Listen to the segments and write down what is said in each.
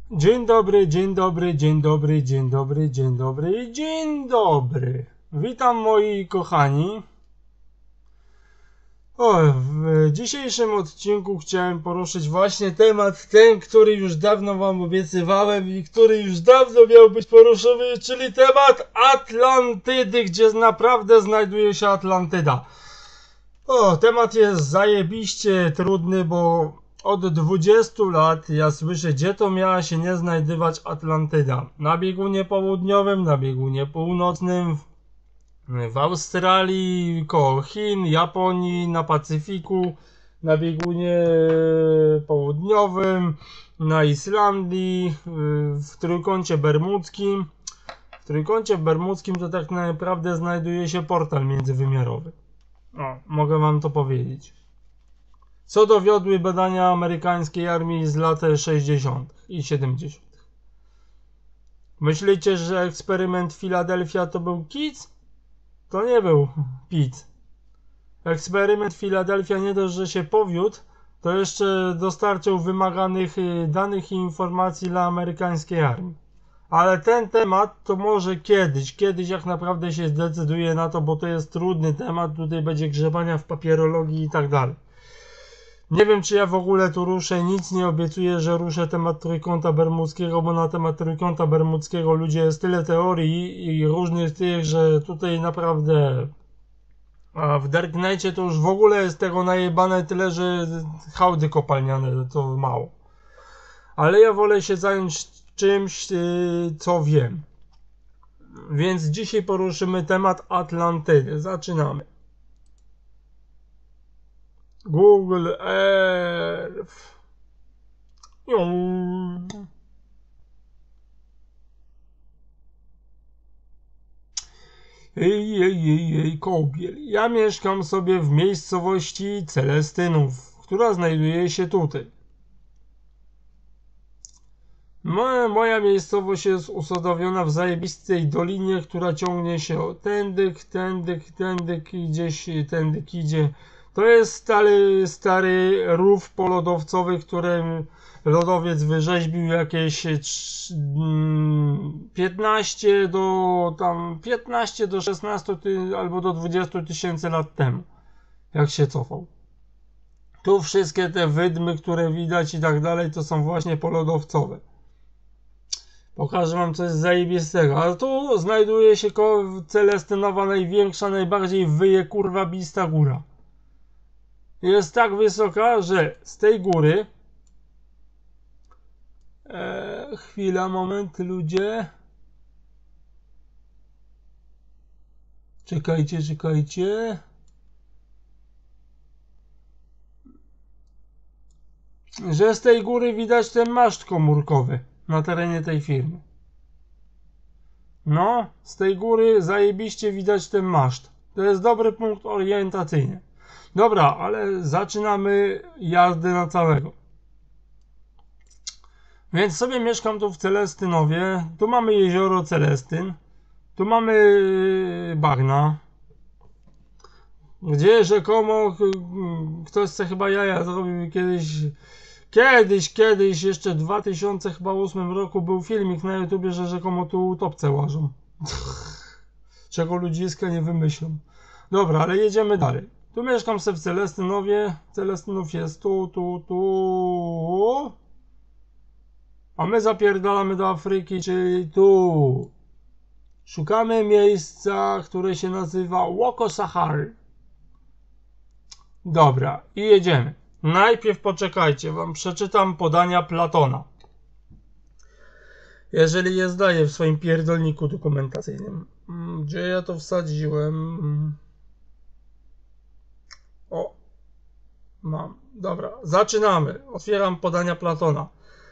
Dzień dobry, dzień dobry, dzień dobry, dzień dobry, dzień dobry i dzień dobry. Witam moi kochani. W dzisiejszym odcinku chciałem poruszyć właśnie temat ten, który już dawno wam obiecywałem i który już dawno miał być poruszony, czyli temat Atlantydy, gdzie naprawdę znajduje się Atlantyda. Temat jest zajebiście trudny, bo od 20 lat ja słyszę, gdzie to miała się nie znajdować Atlantyda. Na biegunie południowym, na biegunie północnym, w Australii, koło Chin, Japonii, na Pacyfiku, na biegunie południowym, na Islandii, w Trójkącie Bermudzkim. W Trójkącie Bermudzkim to tak naprawdę znajduje się portal międzywymiarowy. Mogę wam to powiedzieć. Co dowiodły badania amerykańskiej armii z lat 60. i 70. Myślicie, że eksperyment Filadelfia to był kic? To nie był pic. Eksperyment Filadelfia nie dość, że się powiódł, to jeszcze dostarczył wymaganych danych i informacji dla amerykańskiej armii. Ale ten temat to może kiedyś jak naprawdę się zdecyduje na to, bo to jest trudny temat, tutaj będzie grzebania w papierologii i tak dalej. Nie wiem, czy ja w ogóle tu ruszę, nic nie obiecuję, że ruszę temat Trójkąta Bermudzkiego, bo na temat Trójkąta Bermudzkiego ludzie jest tyle teorii i różnych tych, że tutaj naprawdę... A w Darknecie to już w ogóle jest tego najebane tyle, że hałdy kopalniane to mało. Ale ja wolę się zająć czymś, co wiem. Więc dzisiaj poruszymy temat Atlantydy. Zaczynamy. Google Earth. Kobiel. Ja mieszkam sobie w miejscowości Celestynów, która znajduje się tutaj. Moja miejscowość jest usadowiona w zajebistej dolinie, która ciągnie się o tędyk i gdzieś tędyk idzie. To jest stary rów polodowcowy, którym lodowiec wyrzeźbił jakieś 15 do 16 albo do 20 tysięcy lat temu, jak się cofał. Tu wszystkie te wydmy, które widać i tak dalej, to są właśnie polodowcowe. Pokażę wam coś zajebistego. A tu znajduje się koło Celestynowa największa, najbardziej bista góra. Jest tak wysoka, że z tej góry... chwila, moment, ludzie. Czekajcie. Że z tej góry widać ten maszt komórkowy na terenie tej firmy. No, z tej góry zajebiście widać ten maszt. To jest dobry punkt orientacyjny. Dobra, ale zaczynamy jazdę na całego. Więc sobie mieszkam tu w Celestynowie. Tu mamy jezioro Celestyn. Tu mamy bagna. Gdzie rzekomo ktoś chce chyba jaja zrobił kiedyś, jeszcze w 2008 roku był filmik na YouTubie, że rzekomo tu utopce łażą. Czego ludziska nie wymyślą. Dobra, ale jedziemy dalej. Tu mieszkam sobie w Celestynowie. Celestynów jest tu. A my zapierdalamy do Afryki, czyli tu. Szukamy miejsca, które się nazywa Łoko Sahary. Dobra, i jedziemy. Najpierw poczekajcie, wam przeczytam podania Platona. Jeżeli je zdaję w swoim pierdolniku dokumentacyjnym. Gdzie ja to wsadziłem? O, mam. Dobra, zaczynamy. Otwieram podania Platona.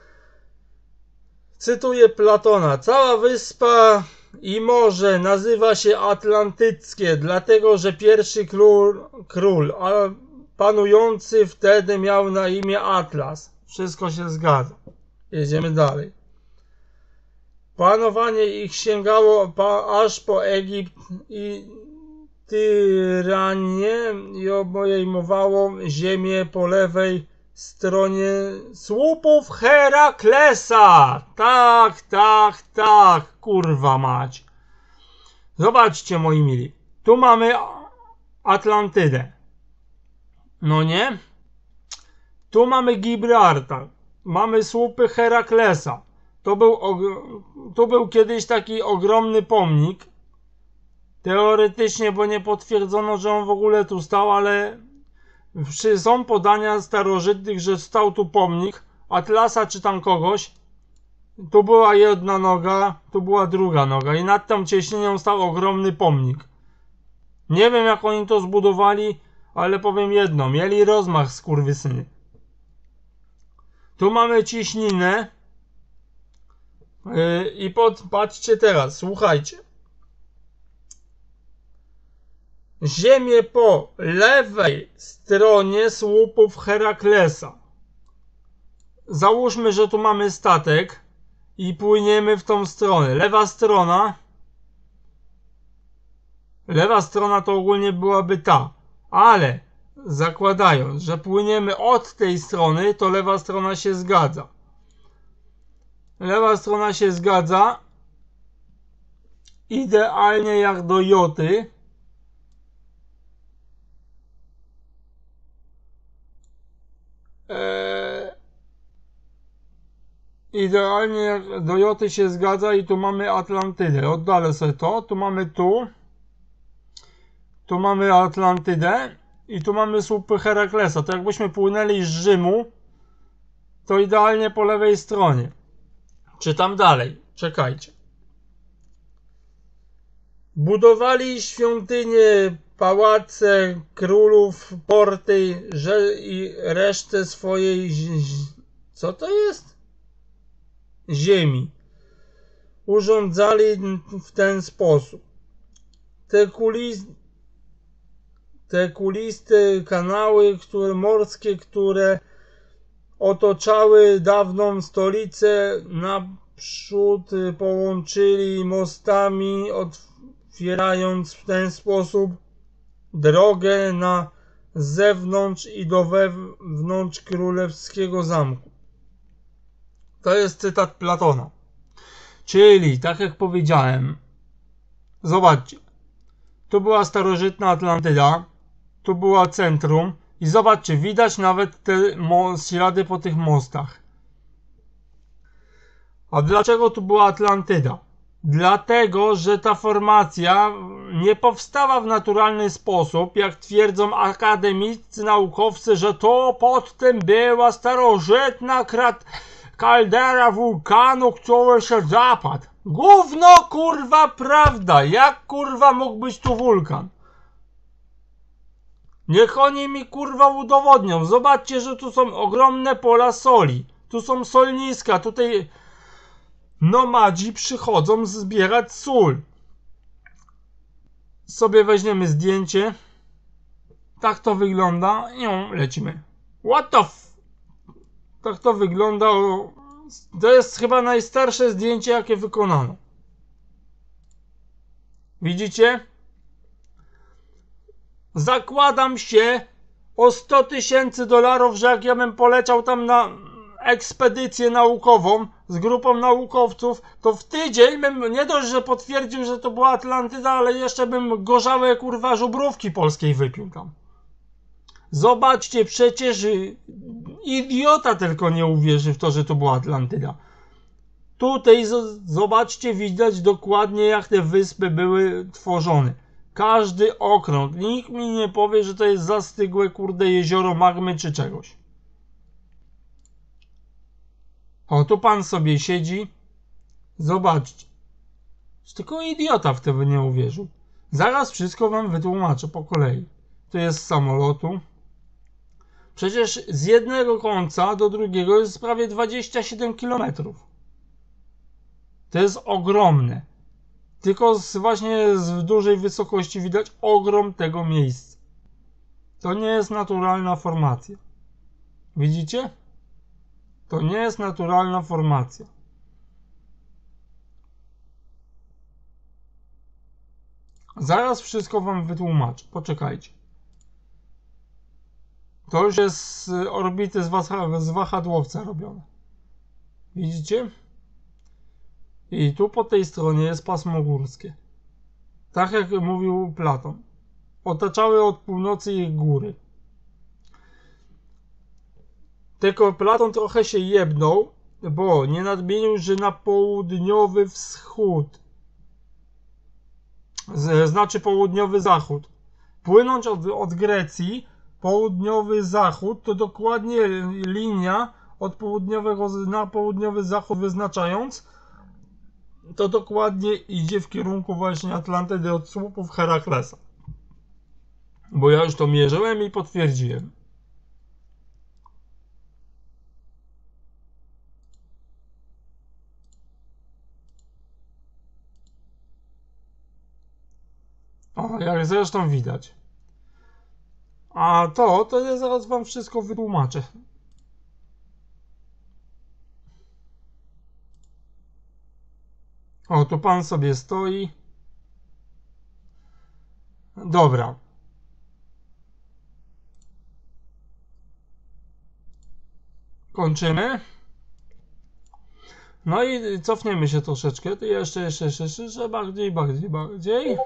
Cytuję Platona. Cała wyspa i morze nazywa się Atlantyckie, dlatego że pierwszy król panujący wtedy miał na imię Atlas. Wszystko się zgadza. Jedziemy dalej. Panowanie ich sięgało aż po Egipt i Tyranię i obejmowało ziemię po lewej stronie słupów Heraklesa. Tak, tak, tak, kurwa mać. Zobaczcie, moi mili. Tu mamy Atlantydę. No nie? Tu mamy Gibraltar. Mamy słupy Heraklesa. Tu był kiedyś taki ogromny pomnik. Teoretycznie, bo nie potwierdzono, że on w ogóle tu stał, ale są podania starożytnych, że stał tu pomnik Atlasa czy tam kogoś. Tu była jedna noga, tu była druga noga i nad tą cieśnienią stał ogromny pomnik. Nie wiem, jak oni to zbudowali, ale powiem jedno, mieli rozmach, skurwysyny. Tu mamy ciśninę i patrzcie teraz, słuchajcie. Ziemię po lewej stronie słupów Heraklesa. Załóżmy, że tu mamy statek i płyniemy w tą stronę. Lewa strona to ogólnie byłaby ta, ale zakładając, że płyniemy od tej strony, to lewa strona się zgadza. Lewa strona się zgadza idealnie jak do joty. Idealnie jak do joty się zgadza i tu mamy Atlantydę. Oddalę sobie to. Tu mamy tu mamy Atlantydę i tu mamy słupy Heraklesa. To jakbyśmy płynęli z Rzymu, to idealnie po lewej stronie. Czytam dalej. Czekajcie. Budowali świątynie, pałace królów, porty i resztę swojej... Co to jest? Ziemi. Urządzali w ten sposób. Te kuliste kanały morskie, które otaczały dawną stolicę, naprzód połączyli mostami, otwierając w ten sposób drogę na zewnątrz i do wewnątrz królewskiego zamku. To jest cytat Platona. Czyli, tak jak powiedziałem, zobaczcie, tu była starożytna Atlantyda, tu była centrum i zobaczcie, widać nawet te ślady po tych mostach. A dlaczego tu była Atlantyda? Dlatego, że ta formacja nie powstała w naturalny sposób, jak twierdzą akademiccy naukowcy, że to pod tym była starożytna kaldera wulkanu, który się zapadł. Gówno, kurwa, prawda. Jak, kurwa, mógł być tu wulkan? Niech oni mi, kurwa, udowodnią. Zobaczcie, że tu są ogromne pola soli. Tu są solniska. Tutaj nomadzi przychodzą zbierać sól. Sobie weźmiemy zdjęcie. Tak to wygląda. I lecimy. What the f... Tak to wygląda. To jest chyba najstarsze zdjęcie, jakie wykonano. Widzicie? Zakładam się o $100,000, że jak ja bym poleciał tam na ekspedycję naukową z grupą naukowców, to w tydzień bym nie dość, że potwierdził, że to była Atlantyda, ale jeszcze bym gorzałe, kurwa, żubrówki polskiej wypił tam. Zobaczcie, przecież idiota tylko nie uwierzy w to, że to była Atlantyda. Tutaj zobaczcie, widać dokładnie, jak te wyspy były tworzone. Każdy okrąg. Nikt mi nie powie, że to jest zastygłe, kurde, jezioro magmy czy czegoś. O, tu pan sobie siedzi. Zobaczcie. Tylko idiota w to by nie uwierzył. Zaraz wszystko wam wytłumaczę po kolei. Tu jest z samolotu. Przecież z jednego końca do drugiego jest prawie 27 km. To jest ogromne. Tylko właśnie z dużej wysokości widać ogrom tego miejsca. To nie jest naturalna formacja. Widzicie? To nie jest naturalna formacja. Zaraz wszystko wam wytłumaczę. Poczekajcie. To już jest z orbity z wahadłowca robione. Widzicie? I tu po tej stronie jest pasmo górskie. Tak jak mówił Platon. Otaczały od północy ich góry. Tylko Platon trochę się jebnął, bo nie nadmienił, że na południowy wschód, znaczy południowy zachód. Płynąć od Grecji, południowy zachód to dokładnie linia od południowego na południowy zachód wyznaczając, to dokładnie idzie w kierunku właśnie Atlantydy od słupów Heraklesa. Bo ja już to mierzyłem i potwierdziłem. O, jak zresztą widać. A to ja zaraz wam wszystko wytłumaczę. O, tu pan sobie stoi. Dobra. Kończymy. No i cofniemy się troszeczkę. To jeszcze bardziej.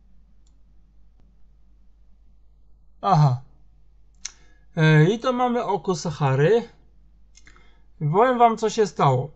Aha. I to mamy oko Sahary. Powiem wam, co się stało.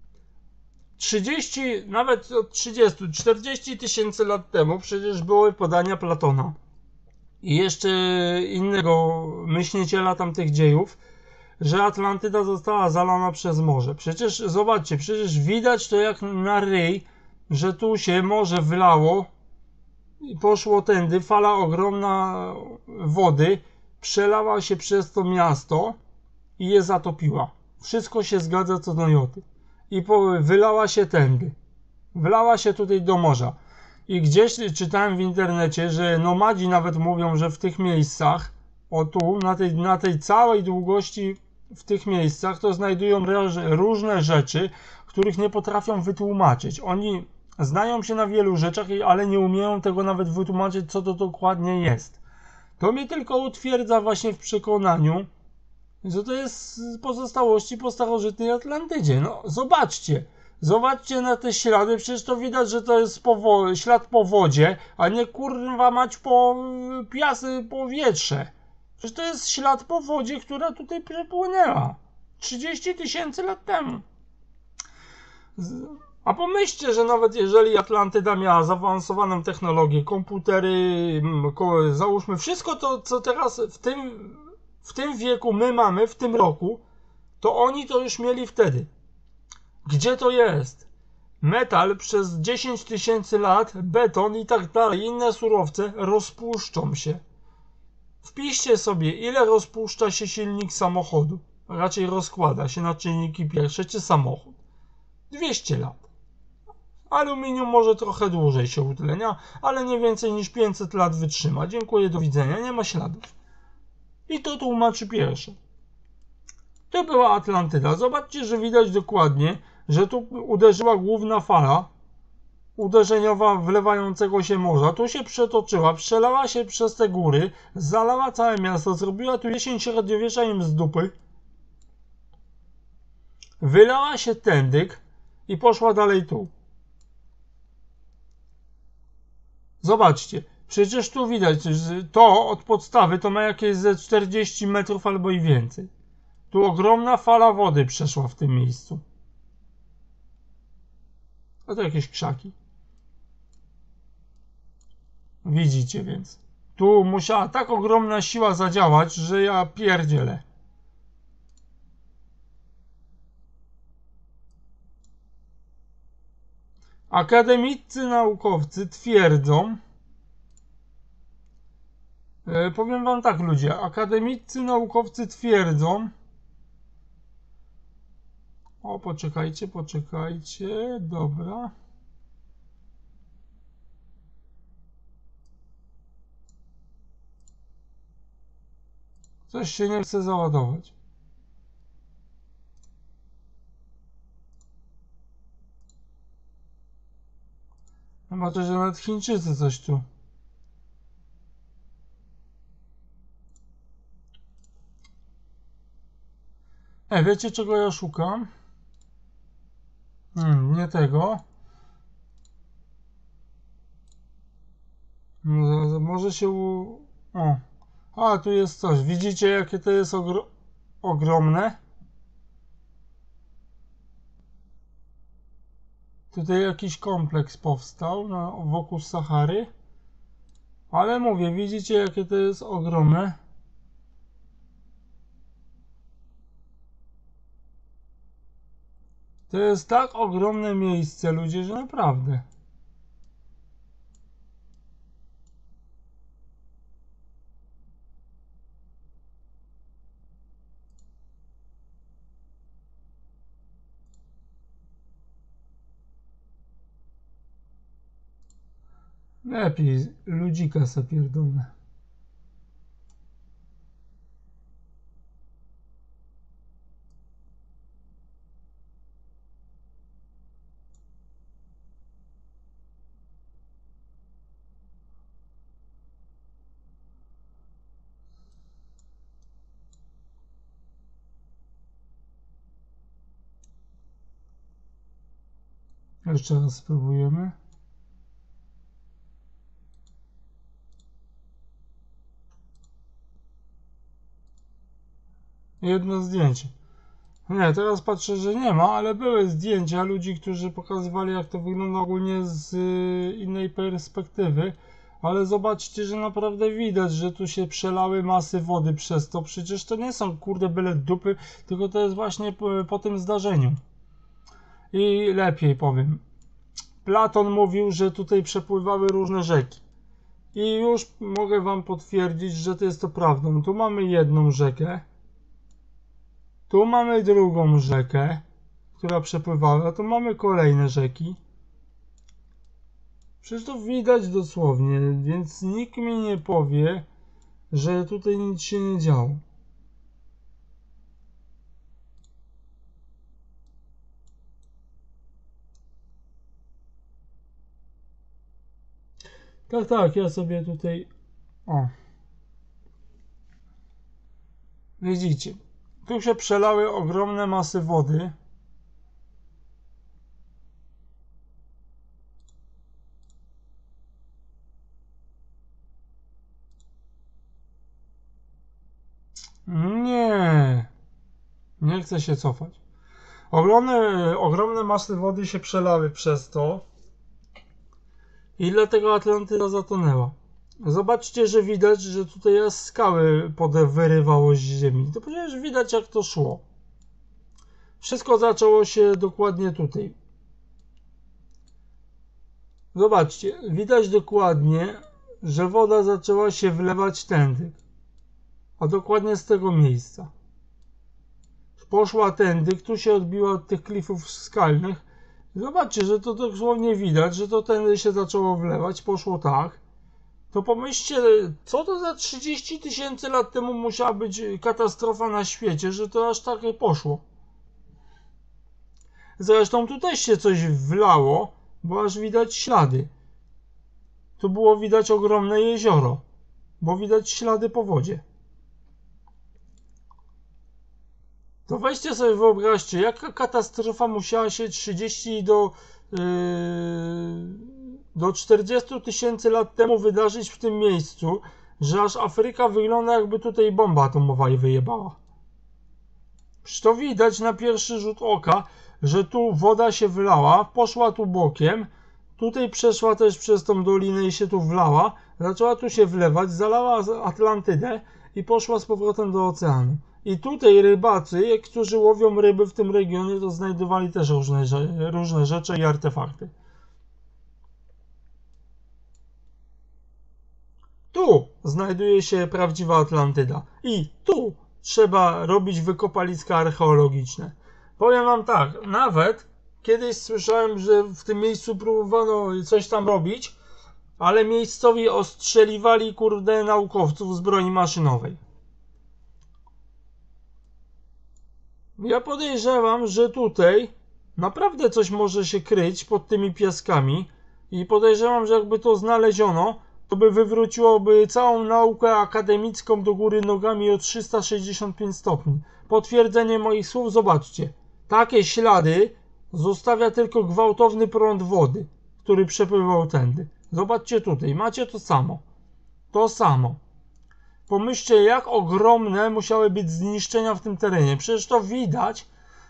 30, nawet od 30, 40 tysięcy lat temu przecież były podania Platona i jeszcze innego myśliciela tamtych dziejów, że Atlantyda została zalana przez morze. Przecież, zobaczcie, przecież widać to jak na ryj, że tu się morze wylało i poszło tędy, fala ogromna wody przelała się przez to miasto i je zatopiła. Wszystko się zgadza co do joty. I wylała się tędy. Wlała się tutaj do morza. I gdzieś czytałem w internecie, że nomadzi nawet mówią, że w tych miejscach, o tu, na tej całej długości w tych miejscach, to znajdują różne rzeczy, których nie potrafią wytłumaczyć. Oni znają się na wielu rzeczach, ale nie umieją tego nawet wytłumaczyć, co to dokładnie jest. To mnie tylko utwierdza właśnie w przekonaniu, że to jest pozostałości po starożytnej Atlantydzie. No, zobaczcie. Zobaczcie na te ślady. Przecież to widać, że to jest ślad po wodzie, a nie kurwa mać po powietrze. Przecież to jest ślad po wodzie, która tutaj przepłynęła 30 tysięcy lat temu. A pomyślcie, że nawet jeżeli Atlantyda miała zaawansowaną technologię, komputery, załóżmy wszystko to, co teraz w tym wieku my mamy, w tym roku, to oni to już mieli wtedy. Gdzie to jest? Metal przez 10 tysięcy lat, beton i tak dalej, inne surowce rozpuszczą się. Wpiszcie sobie, ile rozpuszcza się silnik samochodu. Raczej rozkłada się na czynniki pierwsze, czy samochód. 200 lat. Aluminium może trochę dłużej się utlenia, ale nie więcej niż 500 lat wytrzyma. Dziękuję, do widzenia, nie ma śladów. I to tłumaczy pierwsze. To była Atlantyda. Zobaczcie, że widać dokładnie, że tu uderzyła główna fala uderzeniowa wlewającego się morza. Tu się przetoczyła, przelała się przez te góry, zalała całe miasto, zrobiła tu jesień średniowiecza im z dupy. Wylała się tędyk i poszła dalej tu. Zobaczcie. Przecież tu widać, że to od podstawy to ma jakieś ze 40 metrów albo i więcej. Tu ogromna fala wody przeszła w tym miejscu. A to jakieś krzaki. Widzicie więc. Tu musiała tak ogromna siła zadziałać, że ja pierdzielę. Akademiccy naukowcy twierdzą, powiem wam tak, ludzie, akademiccy naukowcy twierdzą, o, poczekajcie, dobra. Coś się nie chce załadować. Chyba to, że nawet Chińczycy coś tu. Wiecie czego ja szukam? Nie tego. Może się O. A, tu jest coś. Widzicie, jakie to jest ogromne? Tutaj jakiś kompleks powstał wokół Sahary. Ale mówię, widzicie, jakie to jest ogromne? To jest tak ogromne miejsce, ludzie, że naprawdę. Lepiej ludzika se pierdolę. Jeszcze raz spróbujemy. Jedno zdjęcie. Nie, teraz patrzę, że nie ma, ale były zdjęcia ludzi, którzy pokazywali, jak to wygląda ogólnie z innej perspektywy. Ale zobaczcie, że naprawdę widać, że tu się przelały masy wody przez to. Przecież to nie są kurde byle dupy, tylko to jest właśnie po tym zdarzeniu. I lepiej powiem. Platon mówił, że tutaj przepływały różne rzeki. I już mogę wam potwierdzić, że to jest to prawdą. Tu mamy jedną rzekę. Tu mamy drugą rzekę, która przepływała. A tu mamy kolejne rzeki. Przecież to widać dosłownie, więc nikt mi nie powie, że tutaj nic się nie działo. Tak, ja sobie tutaj... O. Widzicie, tu się przelały ogromne masy wody. Nie chcę się cofać. Ogromne masy wody się przelały przez to i dlatego Atlantyda zatonęła. Zobaczcie, że widać, że tutaj jest skały wyrywało z ziemi. To przecież widać, jak to szło. Wszystko zaczęło się dokładnie tutaj. Zobaczcie, widać dokładnie, że woda zaczęła się wlewać tędy. A dokładnie z tego miejsca. Poszła tędy, tu się odbiła od tych klifów skalnych. Zobaczcie, że to dosłownie widać, że to tędy się zaczęło wlewać, poszło tak. To pomyślcie, co to za 30 000 lat temu musiała być katastrofa na świecie, że to aż tak poszło. Zresztą tu też się coś wlało, bo aż widać ślady. Tu było widać ogromne jezioro, bo widać ślady po wodzie. To weźcie sobie wyobraźcie, jaka katastrofa musiała się 30 do 40 000 lat temu wydarzyć w tym miejscu, że aż Afryka wygląda, jakby tutaj bomba atomowa je wyjebała. Przecież to widać na pierwszy rzut oka, że tu woda się wlała, poszła tu bokiem, tutaj przeszła też przez tą dolinę i się tu wlała, zaczęła tu się wlewać, zalała Atlantydę i poszła z powrotem do oceanu. I tutaj rybacy, którzy łowią ryby w tym regionie, to znajdowali też różne rzeczy i artefakty. Tu znajduje się prawdziwa Atlantyda. I tu trzeba robić wykopaliska archeologiczne. Powiem wam tak, nawet kiedyś słyszałem, że w tym miejscu próbowano coś tam robić, ale miejscowi ostrzeliwali kurde naukowców z broni maszynowej. Ja podejrzewam, że tutaj naprawdę coś może się kryć pod tymi piaskami i podejrzewam, że jakby to znaleziono, To by wywróciłoby całą naukę akademicką do góry nogami o 365 stopni. Potwierdzenie moich słów, zobaczcie. Takie ślady zostawia tylko gwałtowny prąd wody, który przepływał tędy. Zobaczcie tutaj, macie to samo. To samo. Pomyślcie, jak ogromne musiały być zniszczenia w tym terenie. Przecież to widać.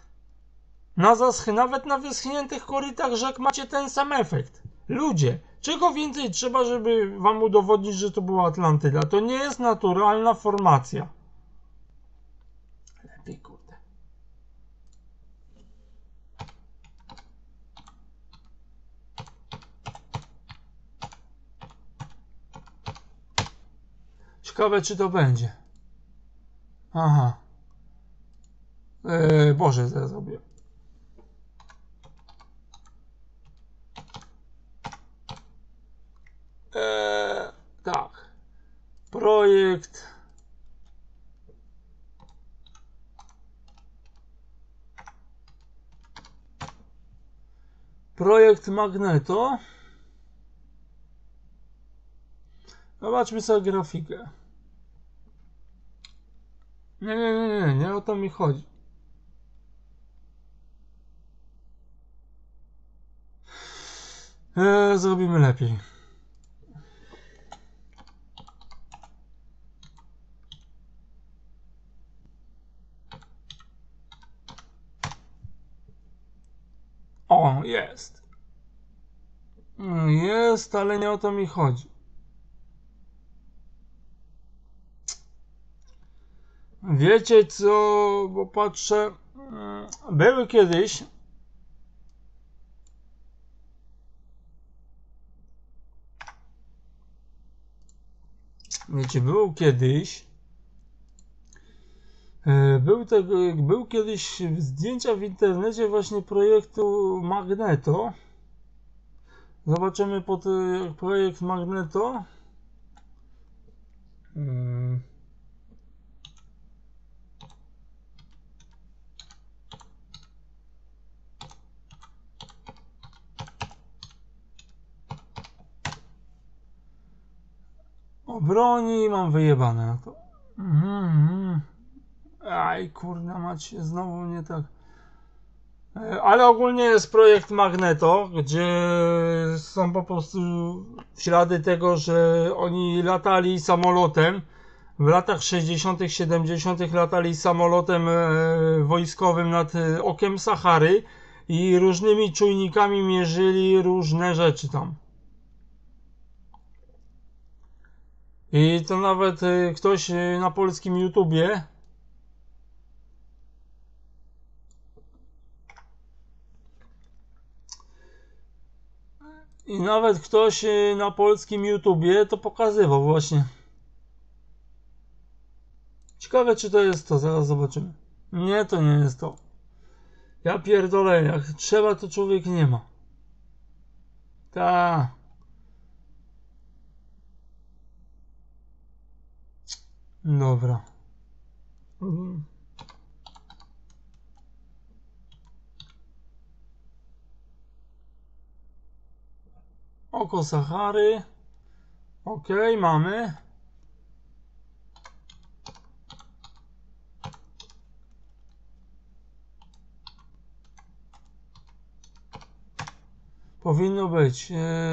Nawet na wyschniętych korytach rzek macie ten sam efekt. Ludzie, czego więcej trzeba, żeby wam udowodnić, że to była Atlantyda? To nie jest naturalna formacja. Lepiej, kurde. Ciekawe, czy to będzie. Aha. Boże, zaraz zrobię. Tak. Projekt Magneto. Zobaczmy sobie grafikę. Nie o to mi chodzi. Zrobimy lepiej. O, jest. Jest, ale nie o to mi chodzi. Wiecie co, bo patrzę, były kiedyś był kiedyś zdjęcia w internecie właśnie projektu Magneto. Zobaczymy projekt Magneto. O broni mam wyjebane na to. Aj, kurna mać, znowu nie tak. Ale ogólnie jest projekt Magneto, gdzie są po prostu ślady tego, że oni latali samolotem. W latach 60., 70. latali samolotem wojskowym nad okiem Sahary i różnymi czujnikami mierzyli różne rzeczy tam. I to nawet ktoś na polskim YouTubie to pokazywał właśnie. Ciekawe, czy to jest to, zaraz zobaczymy. Nie, to nie jest to. Ja pierdolę, jak trzeba, to człowiek nie ma. Ta. Dobra. Oko Sahary. Ok, mamy. Powinno być.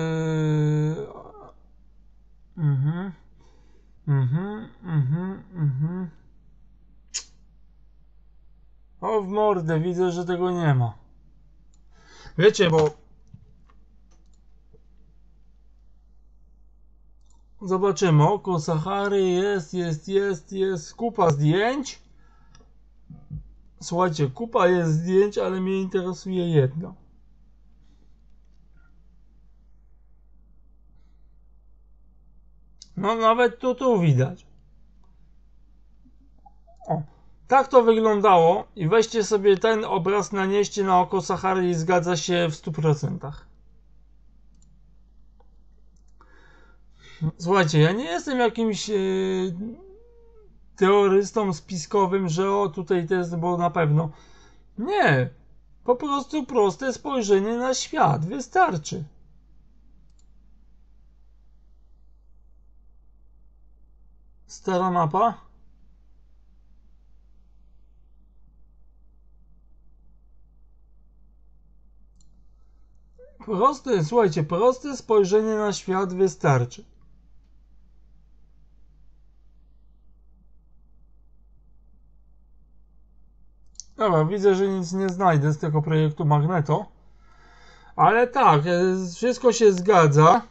O w mordę, widzę, że tego nie ma. Wiecie, bo zobaczymy, oko Sahary jest kupa zdjęć. Słuchajcie, kupa jest zdjęć, ale mnie interesuje jedno. No nawet tu widać. O, tak to wyglądało i weźcie sobie ten obraz, nanieście na oko Sahary i zgadza się w 100%. Słuchajcie, ja nie jestem jakimś teorystą spiskowym, że o tutaj to jest, bo na pewno. Nie. Po prostu proste spojrzenie na świat. Wystarczy. Stara mapa. Słuchajcie, proste spojrzenie na świat wystarczy. Dobra, widzę, że nic nie znajdę z tego projektu Magneto. Ale tak, wszystko się zgadza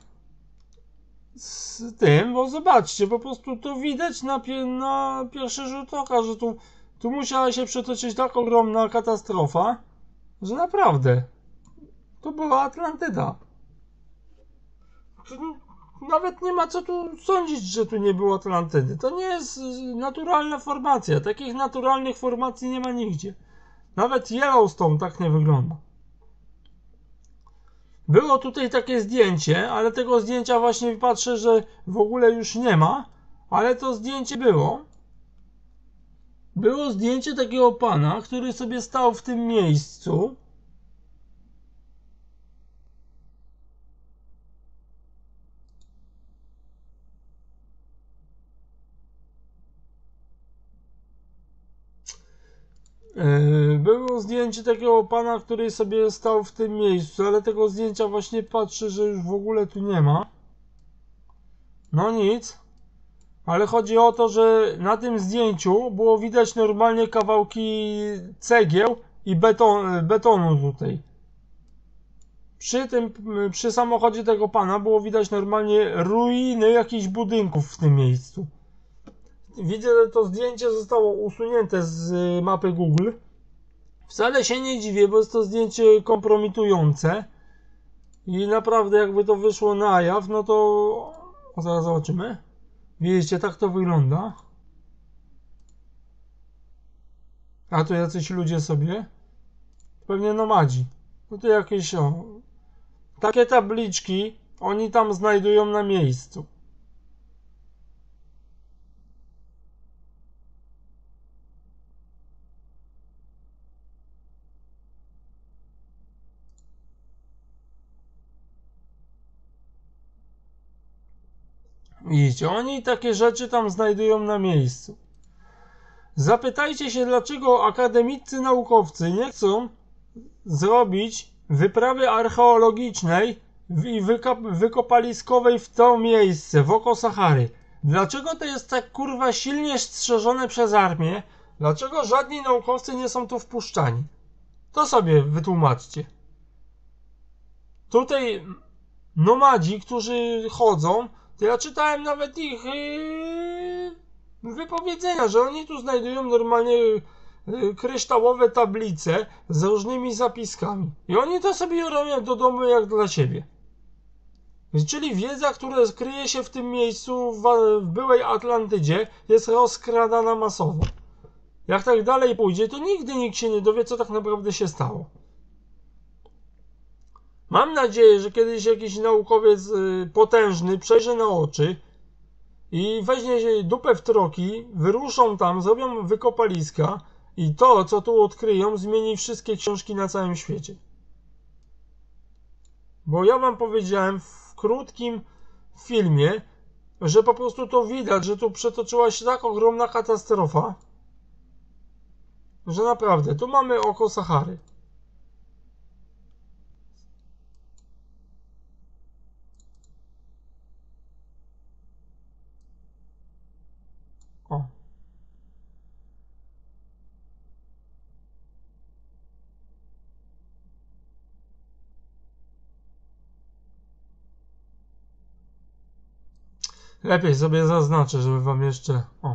z tym, bo zobaczcie, po prostu to widać na pierwszy rzut oka, że tu musiała się przetoczyć tak ogromna katastrofa, że naprawdę to była Atlantyda. Nawet nie ma co tu sądzić, że tu nie było Atlantydy. To nie jest naturalna formacja. Takich naturalnych formacji nie ma nigdzie. Nawet Yellowstone tak nie wygląda. Było tutaj takie zdjęcie, ale tego zdjęcia właśnie patrzę, że w ogóle już nie ma. Ale to zdjęcie było. Było zdjęcie takiego pana, który sobie stał w tym miejscu. Było zdjęcie takiego pana, który sobie stał w tym miejscu, ale tego zdjęcia właśnie patrzę, że już w ogóle tu nie ma. No nic. Ale chodzi o to, że na tym zdjęciu było widać normalnie kawałki cegieł i betonu tutaj. Przy samochodzie tego pana było widać normalnie ruiny jakichś budynków w tym miejscu. Widzę, że to zdjęcie zostało usunięte z mapy Google. Wcale się nie dziwię, bo jest to zdjęcie kompromitujące. I naprawdę jakby to wyszło na jaw, no to... zaraz zobaczymy. Widzicie, tak to wygląda. A tu jacyś ludzie sobie. Pewnie nomadzi. No to jakieś takie tabliczki oni tam znajdują na miejscu. Widzicie, oni takie rzeczy tam znajdują na miejscu. Zapytajcie się, dlaczego akademiccy naukowcy nie chcą zrobić wyprawy archeologicznej i wykopaliskowej w to miejsce, w oko Sahary. Dlaczego to jest tak kurwa silnie strzeżone przez armię? Dlaczego żadni naukowcy nie są tu wpuszczani? To sobie wytłumaczcie. Tutaj nomadzi, którzy chodzą, to ja czytałem nawet ich wypowiedzenia, że oni tu znajdują normalnie kryształowe tablice z różnymi zapiskami. I oni to sobie robią do domu jak dla siebie. Czyli wiedza, która kryje się w tym miejscu w byłej Atlantydzie, jest rozkradana masowo. Jak tak dalej pójdzie, to nigdy nikt się nie dowie, co tak naprawdę się stało. Mam nadzieję, że kiedyś jakiś naukowiec potężny przejrzy na oczy i weźmie dupę w troki, wyruszą tam, zrobią wykopaliska i to, co tu odkryją, zmieni wszystkie książki na całym świecie. Bo ja wam powiedziałem w krótkim filmie, że po prostu to widać, że tu przetoczyła się tak ogromna katastrofa, że naprawdę, tu mamy oko Sahary. O. Lepiej sobie zaznaczę, żeby wam jeszcze... O.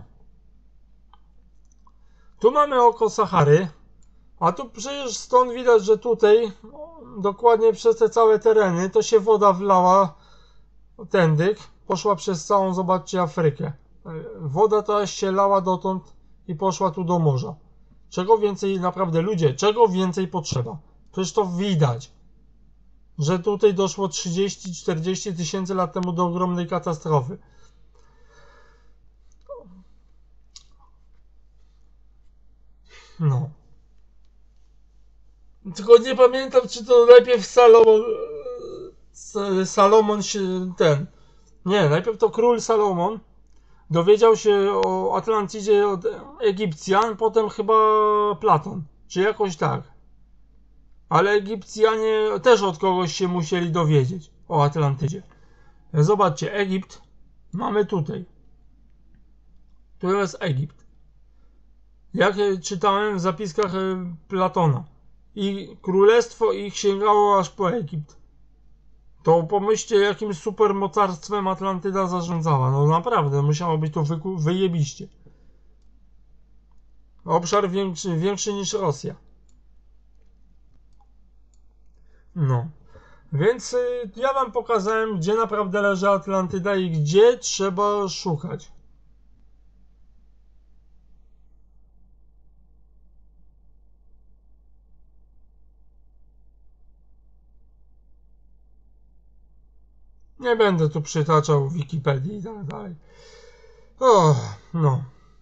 Tu mamy oko Sahary, a tu przecież stąd widać, że tutaj, dokładnie przez te całe tereny, to się woda wlała tędy, poszła przez całą, zobaczcie, Afrykę. Woda ta się lała dotąd i poszła tu do morza. Czego więcej, naprawdę ludzie, czego więcej potrzeba? Przecież to widać, że tutaj doszło 30-40 tysięcy lat temu do ogromnej katastrofy. No. Tylko nie pamiętam, czy to najpierw Salomon się... Nie, najpierw to król Salomon dowiedział się o Atlantydzie od Egipcjan, potem chyba Platon, czy jakoś tak. Ale Egipcjanie też od kogoś się musieli dowiedzieć o Atlantydzie. Zobaczcie, Egipt mamy tutaj. Tu jest Egipt. Jak czytałem w zapiskach Platona. I królestwo ich sięgało aż po Egipt. To pomyślcie, jakim supermocarstwem Atlantyda zarządzała. No naprawdę, musiało być to wyjebiście. Obszar większy niż Rosja. No. Więc ja wam pokazałem, gdzie naprawdę leży Atlantyda i gdzie trzeba szukać. Nie będę tu przytaczał Wikipedii i tak dalej. O, no.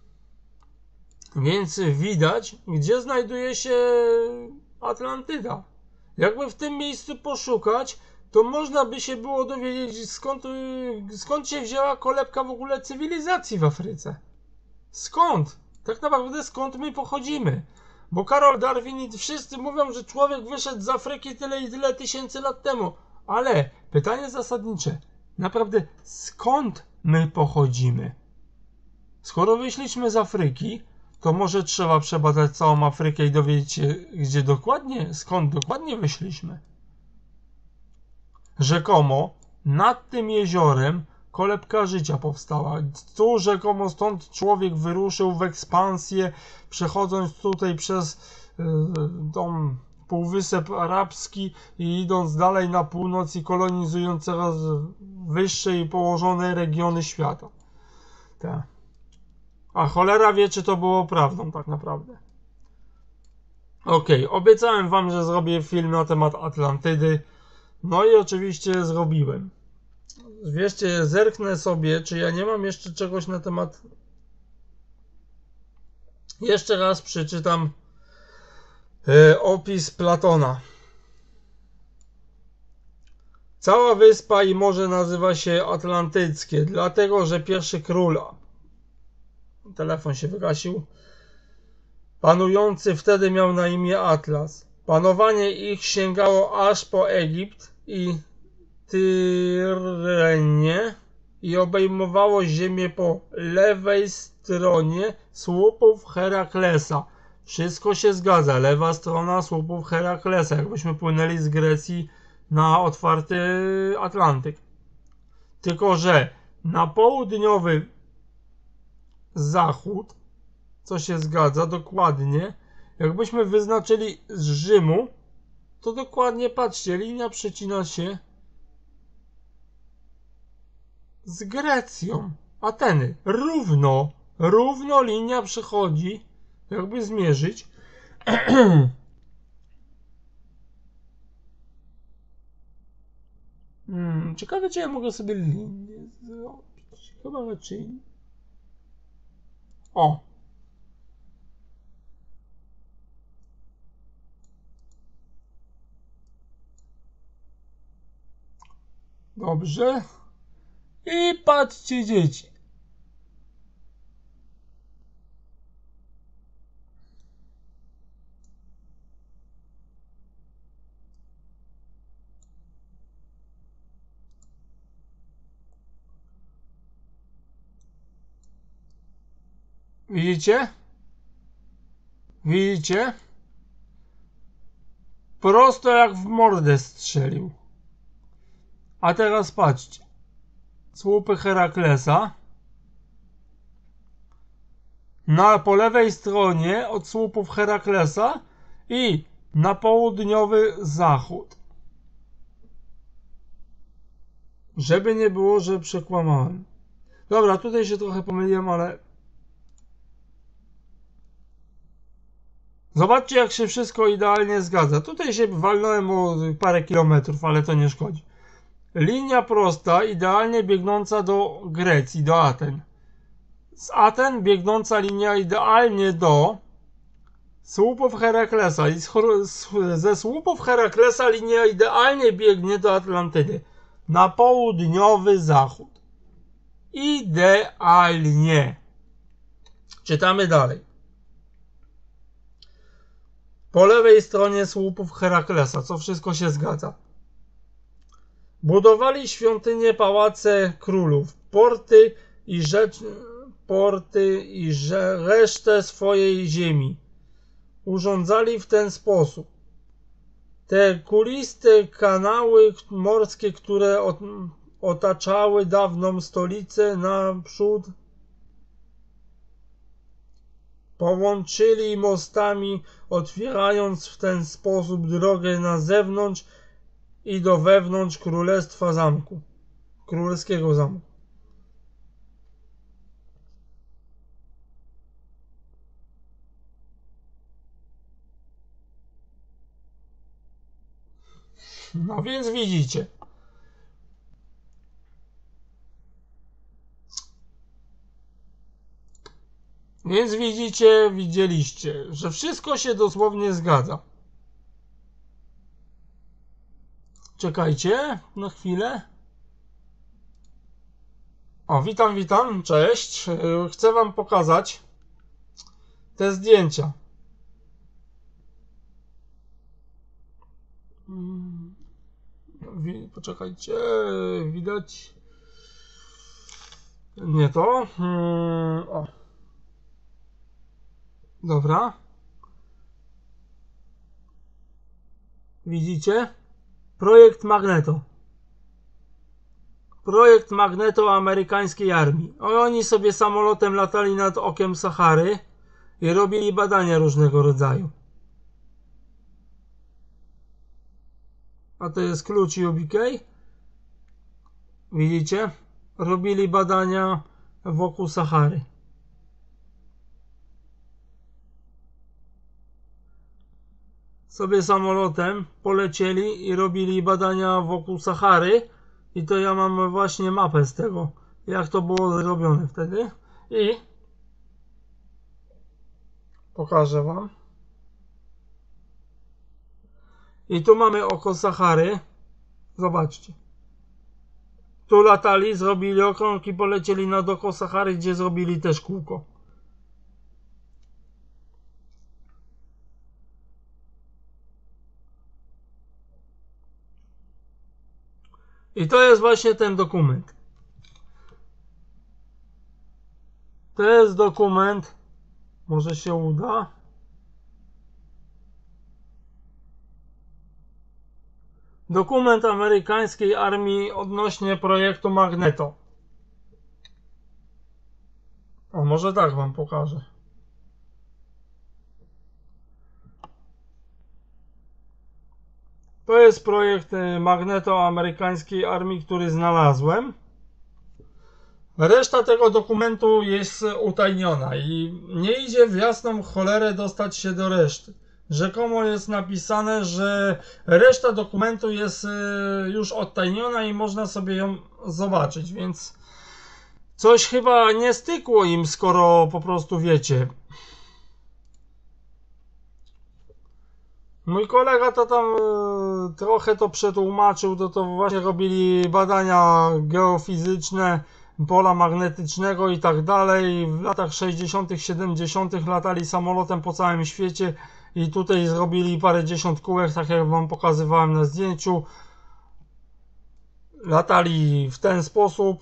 Więc widać, gdzie znajduje się Atlantyda. Jakby w tym miejscu poszukać, to można by się było dowiedzieć, skąd się wzięła kolebka w ogóle cywilizacji w Afryce. Skąd? Tak naprawdę skąd my pochodzimy? Bo Karol Darwin i wszyscy mówią, że człowiek wyszedł z Afryki tyle i tyle tysięcy lat temu. Ale pytanie zasadnicze, naprawdę skąd my pochodzimy? Skoro wyszliśmy z Afryki, to może trzeba przebadać całą Afrykę i dowiedzieć się, gdzie dokładnie, skąd dokładnie wyszliśmy. Rzekomo nad tym jeziorem kolebka życia powstała. Tu rzekomo stąd człowiek wyruszył w ekspansję, przechodząc tutaj przez tą Półwysep Arabski i idąc dalej na północ i kolonizując coraz wyższe i położone regiony świata. Tak. A cholera wie, czy to było prawdą tak naprawdę. Okej, obiecałem wam, że zrobię film na temat Atlantydy. No i oczywiście zrobiłem. Wierzcie, zerknę sobie, czy ja nie mam jeszcze czegoś na temat... Jeszcze raz przeczytam opis Platona. Cała wyspa i morze nazywa się Atlantyckie, dlatego że pierwszy król... Telefon się wygasił. Panujący wtedy miał na imię Atlas. Panowanie ich sięgało aż po Egipt i Tyrenię i obejmowało ziemię po lewej stronie słupów Heraklesa. Wszystko się zgadza. Lewa strona słupów Heraklesa. Jakbyśmy płynęli z Grecji na otwarty Atlantyk. Tylko że na południowy zachód, co się zgadza dokładnie, jakbyśmy wyznaczyli z Rzymu, to dokładnie patrzcie, linia przecina się z Grecją. Ateny. Równo linia przechodzi, jakby zmierzyć. Ciekawe, czy ja mogę sobie linię zrobić. Chyba raczej. O! Dobrze. I patrzcie, dzieci. Widzicie? Widzicie? Prosto jak w mordę strzelił. A teraz patrzcie. Słupy Heraklesa. Po lewej stronie od słupów Heraklesa i na południowy zachód. Żeby nie było, że przekłamałem. Dobra, tutaj się trochę pomyliłem, ale... Zobaczcie, jak się wszystko idealnie zgadza. Tutaj się walnąłem o parę kilometrów, ale to nie szkodzi. Linia prosta, idealnie biegnąca do Grecji, do Aten. Z Aten biegnąca linia idealnie do słupów Heraklesa. I ze słupów Heraklesa linia idealnie biegnie do Atlantydy. Na południowy zachód. Idealnie. Czytamy dalej. Po lewej stronie słupów Heraklesa, co wszystko się zgadza. Budowali świątynie, pałace królów, porty i resztę swojej ziemi. Urządzali w ten sposób. Te kuliste kanały morskie, które otaczały dawną stolicę naprzód, połączyli mostami, otwierając w ten sposób drogę na zewnątrz i do wewnątrz królewskiego zamku. No więc widzicie. Widzieliście, że wszystko się dosłownie zgadza. Czekajcie na chwilę. O, witam, cześć. Chcę wam pokazać te zdjęcia. Poczekajcie, widać. Nie to. O. Dobra. Widzicie? Projekt Magneto. Projekt Magneto amerykańskiej armii. Oni sobie samolotem latali nad okiem Sahary i robili badania różnego rodzaju. A to jest klucz UBK. Widzicie? Robili badania wokół Sahary. Sobie samolotem polecieli i robili badania wokół Sahary. I to ja mam właśnie mapę z tego, jak to było zrobione wtedy. I pokażę wam. I tu mamy oko Sahary. Zobaczcie. Tu latali, zrobili okrąg i polecieli nad oko Sahary, gdzie zrobili też kółko. I to jest właśnie ten dokument. To jest dokument. Może się uda. Dokument amerykańskiej armii odnośnie projektu Magneto. O, może tak wam pokażę. To jest projekt Magneto amerykańskiej armii, który znalazłem. Reszta tego dokumentu jest utajniona i nie idzie w jasną cholerę dostać się do reszty. Rzekomo jest napisane, że reszta dokumentu jest już odtajniona i można sobie ją zobaczyć, więc coś chyba nie stykło im, skoro po prostu wiecie. Mój kolega to tam trochę to przetłumaczył, to właśnie robili badania geofizyczne, pola magnetycznego i tak dalej. W latach 60., 70. latali samolotem po całym świecie i tutaj zrobili parędziesiąt kółek, tak jak wam pokazywałem na zdjęciu. Latali w ten sposób,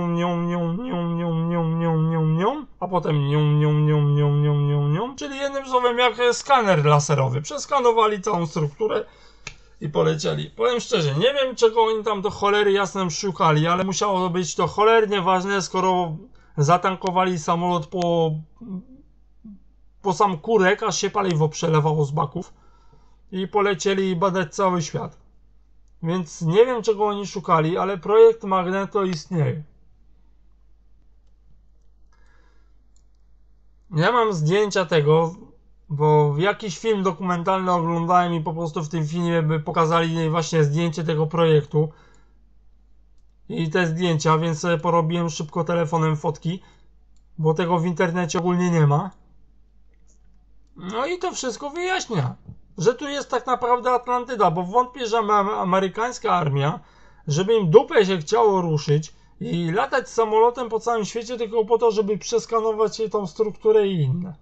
a potem czyli jednym słowem jak skaner laserowy. Przeskanowali całą strukturę i polecieli. Powiem szczerze, nie wiem czego oni tam do cholery jasnem szukali, ale musiało być to cholernie ważne, skoro zatankowali samolot po sam kurek, aż się paliwo przelewało z baków i polecieli badać cały świat. Więc nie wiem czego oni szukali, ale projekt Magneto istnieje. Ja mam zdjęcia tego, bo jakiś film dokumentalny oglądałem i po prostu w tym filmie by pokazali właśnie zdjęcie tego projektu i te zdjęcia, więc sobie porobiłem szybko telefonem fotki, bo tego w internecie ogólnie nie ma. No i to wszystko wyjaśnia, że tu jest tak naprawdę Atlantyda, bo wątpię, że amerykańska armia, żeby im dupę się chciało ruszyć i latać samolotem po całym świecie tylko po to, żeby przeskanować tą strukturę i inne.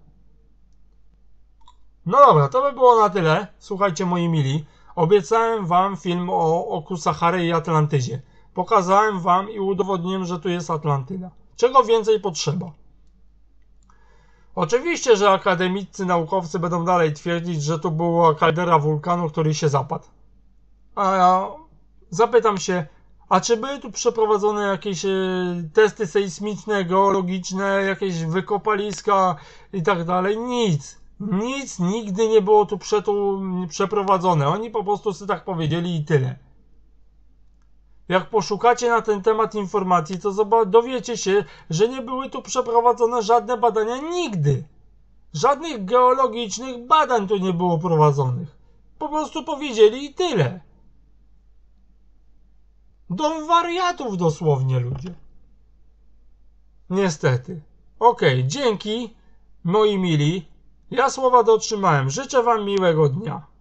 No dobra, to by było na tyle. Słuchajcie, moi mili. Obiecałem wam film o Oku Sahary i Atlantydzie. Pokazałem wam i udowodniłem, że tu jest Atlantyda. Czego więcej potrzeba? Oczywiście, że akademiccy naukowcy będą dalej twierdzić, że to była kaldera wulkanu, który się zapadł. A ja zapytam się, a czy były tu przeprowadzone jakieś testy sejsmiczne, geologiczne, jakieś wykopaliska i tak dalej? Nic. Nic nigdy nie było tu przeprowadzone. Oni po prostu sobie tak powiedzieli i tyle. Jak poszukacie na ten temat informacji, to dowiecie się, że nie były tu przeprowadzone żadne badania nigdy. Żadnych geologicznych badań tu nie było prowadzonych. Po prostu powiedzieli i tyle. Dom wariatów dosłownie, ludzie. Niestety. Okej, dzięki, moi mili. Ja słowa dotrzymałem. Życzę wam miłego dnia.